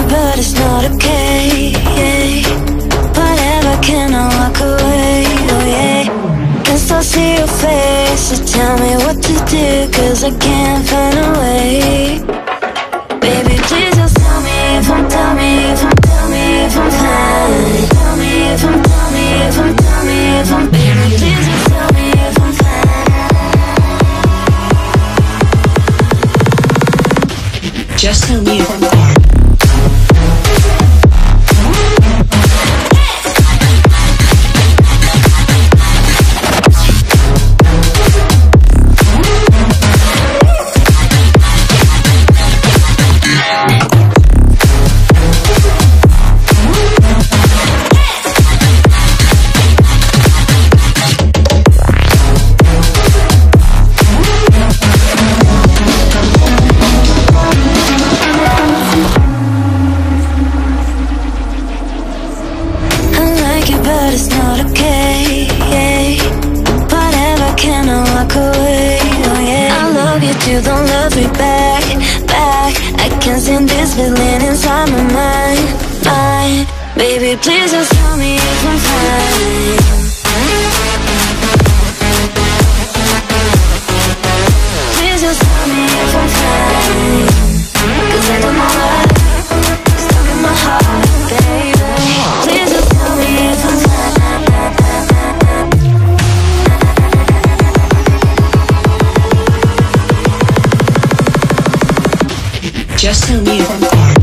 but it's not okay. Whatever, can I walk away? Oh yeah. Can still see your face, so tell me what to do, 'cause I can't find a way. Baby, please just tell me if I'm, tell me if I'm, tell me if I'm fine. Tell me if I'm, tell me if I'm, tell me if I'm. Baby, please just tell me if I'm fine. Just tell me if I'm fine. But it's not okay. Whatever, can I walk away? Oh yeah. I love you too, don't love me back, back. I can't stand this feeling inside my mind, mind. Baby, please just tell me if I'm fine. Please just tell me if I'm fine, 'cause I don't know why it's stuck in my heart, baby. Please just tell me if I'm fine. Just tell me if I'm fine.